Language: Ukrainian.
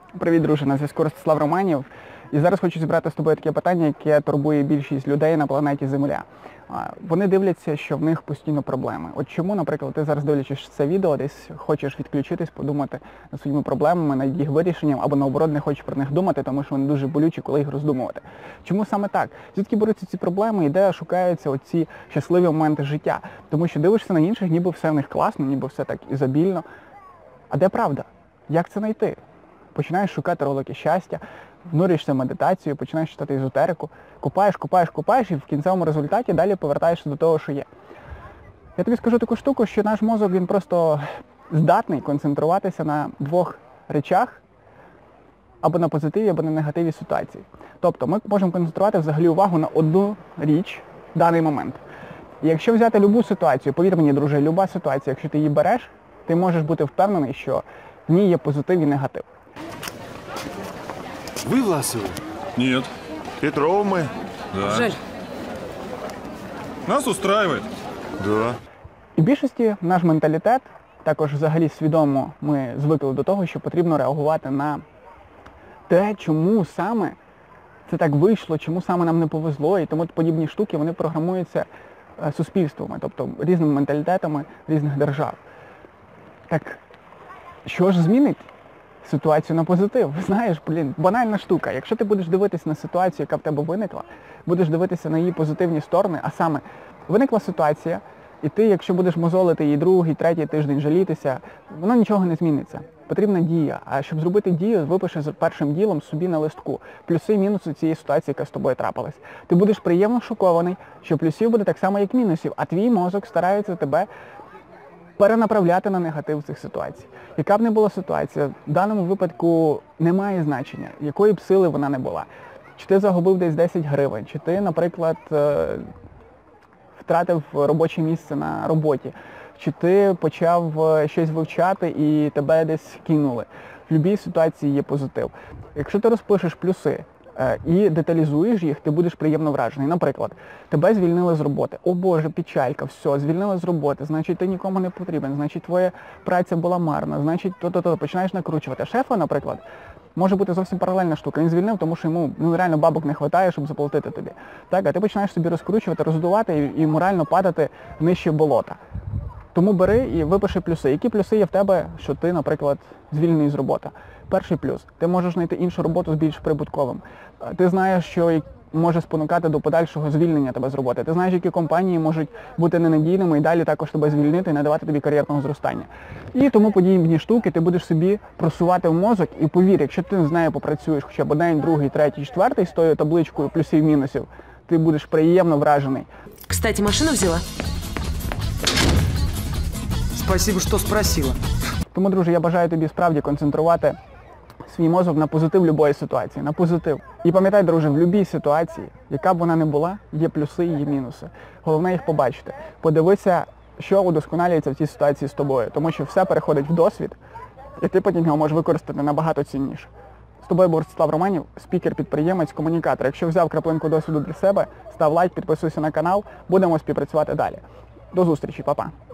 Привіт, друже, на зв'язку Ростислав Романів. І зараз хочу зібрати з тобою таке питання, яке турбує більшість людей на планеті Земля. Вони дивляться, що в них постійно проблеми. От чому, наприклад, ти зараз дивлячись це відео, десь хочеш відключитись, подумати над своїми проблемами, над їх вирішенням, або наоборот не хочеш про них думати, тому що вони дуже болючі, коли їх роздумувати. Чому саме так? Звідки беруться ці проблеми і де шукаються оці щасливі моменти життя? Тому що дивишся на інших, ніби все в них класно, ніби все так ізобільно. А де правда? Як це знайти? Починаєш шукати ролики щастя, внурюєшся в медитацію, починаєш читати езотерику, купаєш і в кінцевому результаті далі повертаєшся до того, що є. Я тобі скажу таку штуку, що наш мозок, він просто здатний концентруватися на двох речах, або на позитиві, або на негативі ситуації. Тобто ми можемо концентрувати взагалі увагу на одну річ в даний момент. І якщо взяти любу ситуацію, повір мені, друже, люба ситуація, якщо ти її береш, ти можеш бути впевнений, що в ній є позитив і негатив. Вы Власовы? Нет. Петров мы? Да. Жаль. Нас устраивает. Да. І в більшості наш менталітет, також взагалі свідомо ми звикли до того, що потрібно реагувати на те, чому саме це так вийшло, чому саме нам не повезло, і тому подібні штуки, вони програмуються суспільствами, тобто різними менталітетами різних держав. Так що ж змінить ситуацію на позитив? Знаєш, банальна штука. Якщо ти будеш дивитися на ситуацію, яка в тебе виникла, будеш дивитися на її позитивні сторони, а саме виникла ситуація, і ти, якщо будеш мозолити її другий, третій тиждень жалітися, воно нічого не зміниться. Потрібна дія. А щоб зробити дію, випиши першим ділом собі на листку плюси і мінуси цієї ситуації, яка з тобою трапилась. Ти будеш приємно шокований, що плюсів буде так само, як мінусів, а твій мозок старається тебе перенаправляти на негатив цих ситуацій. Яка б не була ситуація, в даному випадку немає значення, якої б сили вона не була. Чи ти загубив десь 10 гривень, чи ти, наприклад, втратив робоче місце на роботі, чи ти почав щось вивчати і тебе десь кинули. В будь-якій ситуації є позитив. Якщо ти розпишеш плюси і деталізуєш їх, ти будеш приємно вражений. Наприклад, тебе звільнили з роботи. О Боже, печалька, все, звільнили з роботи, значить ти нікому не потрібен, значить твоя праця була марна, значить то-то-то, починаєш накручувати. Шефа, наприклад, може бути зовсім паралельна штука. Він звільнив, тому що йому реально бабок не вистачає, щоб заплатити тобі. Так, а ти починаєш собі розкручувати, роздувати і морально падати нижче болота. Тому бери і випиши плюси. Які плюси є в тебе, що ти, наприклад, звільнений з роботи? Перший плюс. Ти можеш знайти іншу роботу з більш прибутковим. Ти знаєш, що може спонукати до подальшого звільнення тебе з роботи. Ти знаєш, які компанії можуть бути ненадійними і далі також тебе звільнити і не давати тобі кар'єрного зростання. І тому подібні штуки ти будеш собі просувати в мозок. І повір, якщо ти з нею попрацюєш хоча б день, другий, третій, четвертий з тою табличкою плюсів-мінусів, ти будеш приємно вражений. Кстати, машину взяла? Спасибо, что спросила. Тому, друже, я бажаю тобі справді концентрувати свій мозок на позитив будь-якої ситуації, на позитив. І пам'ятай, друже, в будь-якій ситуації, яка б вона не була, є плюси і є мінуси. Головне їх побачити. Подивися, що удосконалюється в цій ситуації з тобою, тому що все переходить в досвід, і ти потім його можеш використати набагато цінніше. З тобою був Ростислав Романів, спікер, підприємець, комунікатор. Якщо взяв краплинку досвіду для себе, став лайк, підписуйся на канал, будемо співпрацювати далі. До зустрічі, па-па.